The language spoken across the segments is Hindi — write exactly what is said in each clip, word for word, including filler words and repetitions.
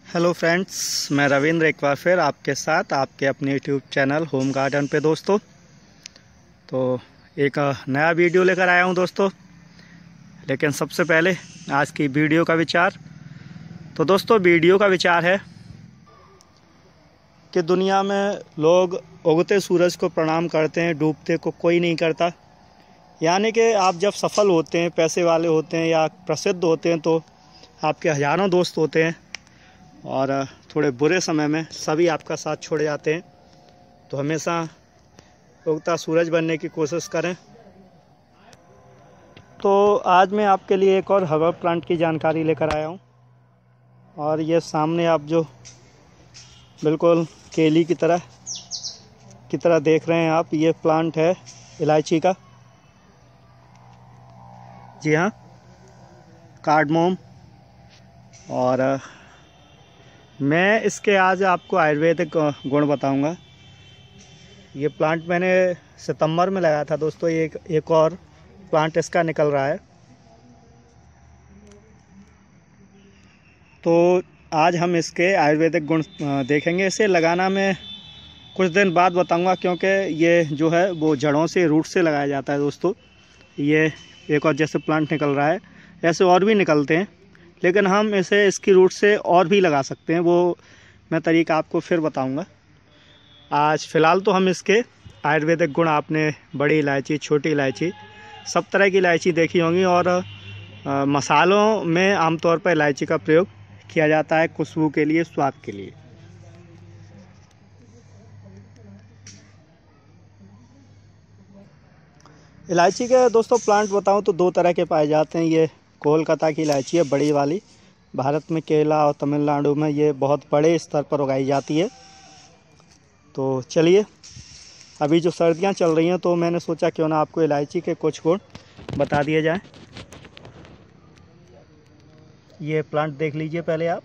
हेलो फ्रेंड्स, मैं रविंद्र एक बार फिर आपके साथ आपके अपने यूट्यूब चैनल होम गार्डन पे दोस्तों। तो एक नया वीडियो लेकर आया हूं दोस्तों। लेकिन सबसे पहले आज की वीडियो का विचार। तो दोस्तों वीडियो का विचार है कि दुनिया में लोग उगते सूरज को प्रणाम करते हैं, डूबते को कोई नहीं करता। यानी कि आप जब सफल होते हैं, पैसे वाले होते हैं या प्रसिद्ध होते हैं तो आपके हज़ारों दोस्त होते हैं और थोड़े बुरे समय में सभी आपका साथ छोड़ जाते हैं। तो हमेशा उगता सूरज बनने की कोशिश करें। तो आज मैं आपके लिए एक और हर्बल प्लांट की जानकारी लेकर आया हूं। और ये सामने आप जो बिल्कुल केली की तरह की तरह देख रहे हैं आप, ये प्लांट है इलायची का। जी हाँ, कार्डमोम। और मैं इसके आज आपको आयुर्वेदिक गुण बताऊंगा। ये प्लांट मैंने सितंबर में लगाया था दोस्तों। एक एक और प्लांट इसका निकल रहा है। तो आज हम इसके आयुर्वेदिक गुण देखेंगे। इसे लगाना मैं कुछ दिन बाद बताऊंगा, क्योंकि ये जो है वो जड़ों से, रूट से लगाया जाता है दोस्तों। ये एक और जैसे प्लांट निकल रहा है, ऐसे और भी निकलते हैं, लेकिन हम इसे इसकी रूट से और भी लगा सकते हैं। वो मैं तरीका आपको फिर बताऊंगा। आज फ़िलहाल तो हम इसके आयुर्वेदिक गुण, आपने बड़ी इलायची, छोटी इलायची, सब तरह की इलायची देखी होंगी। और आ, मसालों में आमतौर पर इलायची का प्रयोग किया जाता है खुशबू के लिए, स्वाद के लिए। इलायची के दोस्तों प्लांट बताऊं तो दो तरह के पाए जाते हैं। ये कोलकाता की इलायची है, बड़ी वाली। भारत में केरला और तमिलनाडु में ये बहुत बड़े स्तर पर उगाई जाती है। तो चलिए, अभी जो सर्दियां चल रही हैं तो मैंने सोचा क्यों ना आपको इलायची के कुछ गुण बता दिए जाएं। ये प्लांट देख लीजिए पहले आप।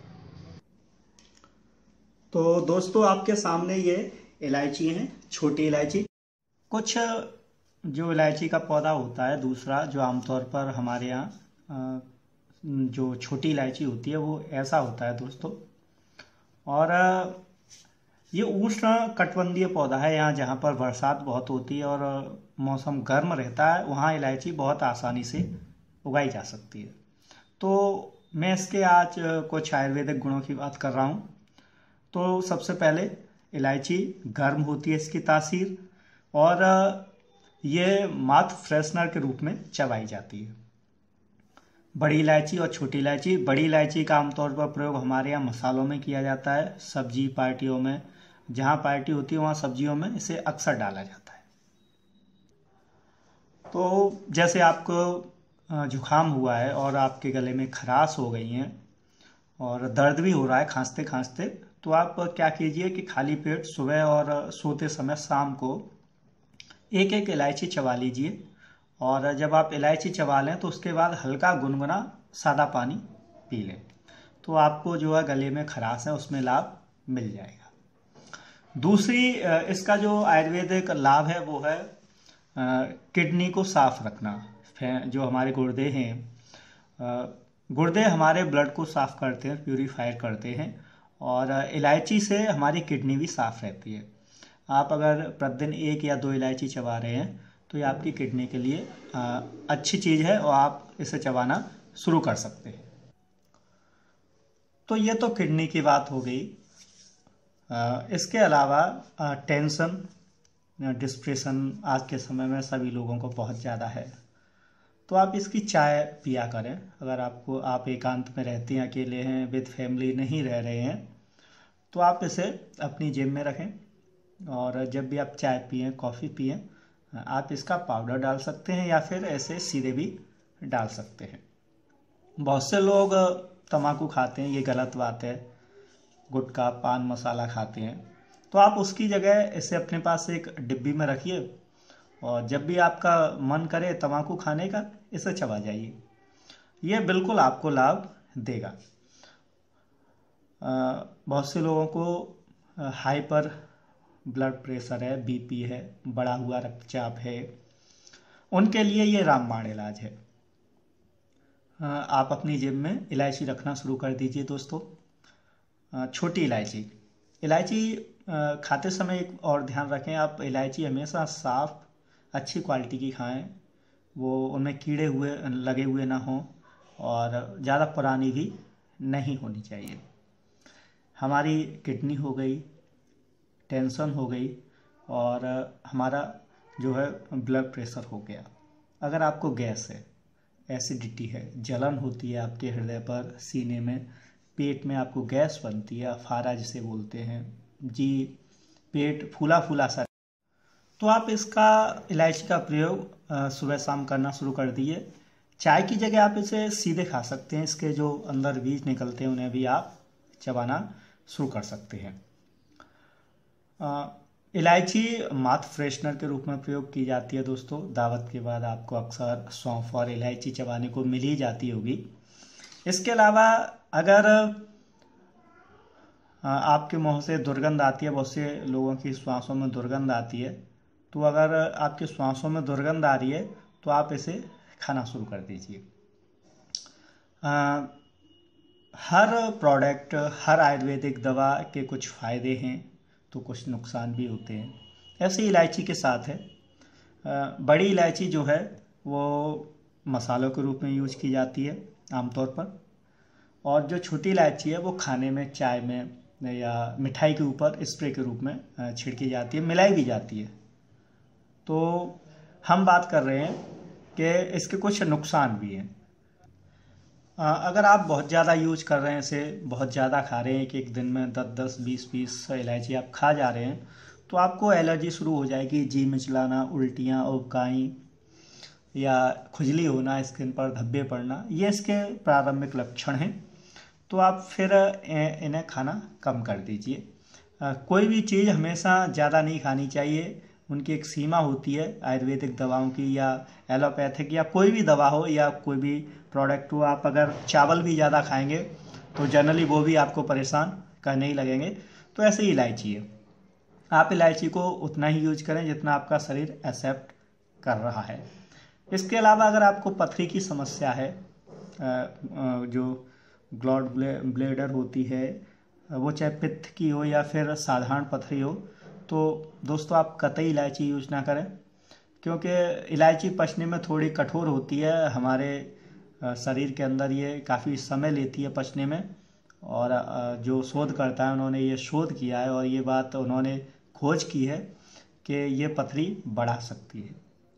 तो दोस्तों आपके सामने ये इलायची है, छोटी इलायची। कुछ जो इलायची का पौधा होता है दूसरा, जो आमतौर पर हमारे यहाँ जो छोटी इलायची होती है वो ऐसा होता है दोस्तों। और ये उष्ण कटिबंधीय पौधा है। यहाँ जहाँ पर बरसात बहुत होती है और मौसम गर्म रहता है, वहाँ इलायची बहुत आसानी से उगाई जा सकती है। तो मैं इसके आज कुछ आयुर्वेदिक गुणों की बात कर रहा हूँ। तो सबसे पहले, इलायची गर्म होती है इसकी तासीर, और ये माउथ फ्रेशनर के रूप में चबाई जाती है। बड़ी इलायची और छोटी इलायची। बड़ी इलायची का आमतौर पर प्रयोग हमारे यहाँ मसालों में किया जाता है, सब्जी पार्टियों में, जहाँ पार्टी होती है वहाँ सब्जियों में इसे अक्सर डाला जाता है। तो जैसे आपको जुकाम हुआ है और आपके गले में खराश हो गई है और दर्द भी हो रहा है खांसते खांसते, तो आप क्या कीजिए कि खाली पेट सुबह और सोते समय शाम को एक एक इलायची चबा लीजिए। और जब आप इलायची चबा लें तो उसके बाद हल्का गुनगुना सादा पानी पी लें, तो आपको जो है गले में खराश है उसमें लाभ मिल जाएगा। दूसरी, इसका जो आयुर्वेदिक लाभ है वो है किडनी को साफ रखना। जो हमारे गुर्दे हैं, गुर्दे हमारे ब्लड को साफ करते हैं, प्यूरिफायर करते हैं, और इलायची से हमारी किडनी भी साफ रहती है। आप अगर प्रतिदिन एक या दो इलायची चबा रहे हैं तो ये आपकी किडनी के लिए आ, अच्छी चीज़ है और आप इसे चबाना शुरू कर सकते हैं। तो ये तो किडनी की बात हो गई। आ, इसके अलावा आ, टेंशन, डिप्रेशन आज के समय में सभी लोगों को बहुत ज़्यादा है, तो आप इसकी चाय पिया करें। अगर आपको, आप एकांत में रहते हैं, अकेले हैं, विद फैमिली नहीं रह रहे हैं, तो आप इसे अपनी जेब में रखें। और जब भी आप चाय पिएं, कॉफ़ी पिएं, आप इसका पाउडर डाल सकते हैं या फिर ऐसे सीधे भी डाल सकते हैं। बहुत से लोग तम्बाकू खाते हैं, ये गलत बात है। गुटखा, पान मसाला खाते हैं, तो आप उसकी जगह इसे अपने पास एक डिब्बी में रखिए और जब भी आपका मन करे तम्बाकू खाने का, इसे चबा जाइए। ये बिल्कुल आपको लाभ देगा। बहुत से लोगों को हाइपर ब्लड प्रेशर है, बीपी है, बढ़ा हुआ रक्तचाप है, उनके लिए ये रामबाण इलाज है। आप अपनी जेब में इलायची रखना शुरू कर दीजिए दोस्तों। छोटी इलायची। इलायची खाते समय एक और ध्यान रखें, आप इलायची हमेशा साफ़ अच्छी क्वालिटी की खाएं, वो उनमें कीड़े हुए लगे हुए ना हों और ज़्यादा पुरानी भी नहीं होनी चाहिए। हमारी किडनी हो गई, टेंशन हो गई और हमारा जो है ब्लड प्रेशर हो गया। अगर आपको गैस है, एसिडिटी है, जलन होती है आपके हृदय पर, सीने में, पेट में आपको गैस बनती है, अफारा जिसे बोलते हैं जी, पेट फूला फूला सा, तो आप इसका इलायची का प्रयोग सुबह शाम करना शुरू कर दिए। चाय की जगह आप इसे सीधे खा सकते हैं, इसके जो अंदर बीज निकलते हैं उन्हें भी आप चबाना शुरू कर सकते हैं। इलायची माउथ फ्रेशनर के रूप में प्रयोग की जाती है दोस्तों। दावत के बाद आपको अक्सर सौंफ और इलायची चबाने को मिल ही जाती होगी। इसके अलावा अगर आपके मुंह से दुर्गंध आती है, बहुत से लोगों की श्वासों में दुर्गंध आती है, तो अगर आपके श्वासों में दुर्गंध आ रही है तो आप इसे खाना शुरू कर दीजिए। हर प्रोडक्ट, हर आयुर्वेदिक दवा के कुछ फ़ायदे हैं तो कुछ नुकसान भी होते हैं। ऐसे इलायची के साथ है। बड़ी इलायची जो है वो मसालों के रूप में यूज की जाती है आमतौर पर, और जो छोटी इलायची है वो खाने में, चाय में या मिठाई के ऊपर स्प्रे के रूप में छिड़की जाती है, मिलाई भी जाती है। तो हम बात कर रहे हैं कि इसके कुछ नुकसान भी हैं। अगर आप बहुत ज़्यादा यूज कर रहे हैं, इसे बहुत ज़्यादा खा रहे हैं कि एक दिन में दस दस बीस बीस इलायची आप खा जा रहे हैं, तो आपको एलर्जी शुरू हो जाएगी, जी मिचलाना, उल्टियाँ, उबकाई या खुजली होना, स्किन पर धब्बे पड़ना, ये इसके प्रारंभिक लक्षण हैं। तो आप फिर इन्हें खाना कम कर दीजिए। कोई भी चीज़ हमेशा ज़्यादा नहीं खानी चाहिए, उनकी एक सीमा होती है। आयुर्वेदिक दवाओं की या एलोपैथिक या कोई भी दवा हो या कोई भी प्रोडक्ट हो, आप अगर चावल भी ज़्यादा खाएंगे तो जनरली वो भी आपको परेशान करने ही लगेंगे। तो ऐसे ही इलायची है, आप इलायची को उतना ही यूज करें जितना आपका शरीर एक्सेप्ट कर रहा है। इसके अलावा अगर आपको पथरी की समस्या है, जो गॉल ब्लैडर होती है, वो चाहे पित्त की हो या फिर साधारण पथरी हो, तो दोस्तों आप कतई इलायची यूज ना करें, क्योंकि इलायची पचने में थोड़ी कठोर होती है। हमारे शरीर के अंदर ये काफ़ी समय लेती है पचने में, और जो शोधकर्ता है उन्होंने ये शोध किया है और ये बात उन्होंने खोज की है कि ये पथरी बढ़ा सकती है।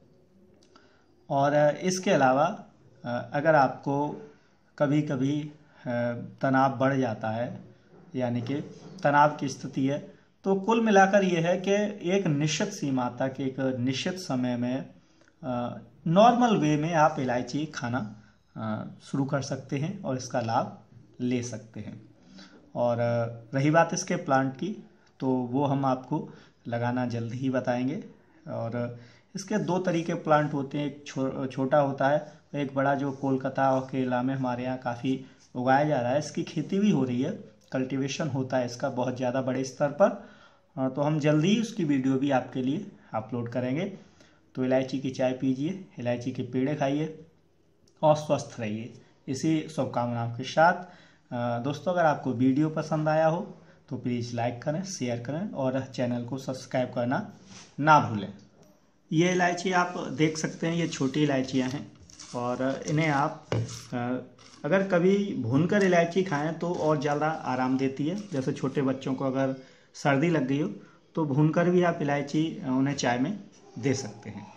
और इसके अलावा अगर आपको कभी कभी तनाव बढ़ जाता है, यानी कि तनाव की स्थिति है, तो कुल मिलाकर ये है कि एक निश्चित सीमा तक, एक निश्चित समय में नॉर्मल वे में आप इलायची खाना शुरू कर सकते हैं और इसका लाभ ले सकते हैं। और रही बात इसके प्लांट की, तो वो हम आपको लगाना जल्दी ही बताएंगे। और इसके दो तरीके प्लांट होते हैं, एक छो, छोटा होता है, एक बड़ा जो कोलकाता और केरला में हमारे यहाँ काफ़ी उगाया जा रहा है। इसकी खेती भी हो रही है, कल्टीवेशन होता है इसका बहुत ज़्यादा बड़े स्तर पर। तो हम जल्दी ही उसकी वीडियो भी आपके लिए अपलोड करेंगे। तो इलायची की चाय पीजिए, इलायची के पेड़े खाइए और स्वस्थ रहिए। इसी शुभकामनाओं के साथ दोस्तों, अगर आपको वीडियो पसंद आया हो तो प्लीज़ लाइक करें, शेयर करें और चैनल को सब्सक्राइब करना ना भूलें। ये इलायची आप देख सकते हैं, ये छोटी इलायचियाँ हैं और इन्हें आप अगर कभी भूनकर इलायची खाएं तो और ज़्यादा आराम देती है। जैसे छोटे बच्चों को अगर सर्दी लग गई हो तो भूनकर भी आप इलायची उन्हें चाय में दे सकते हैं।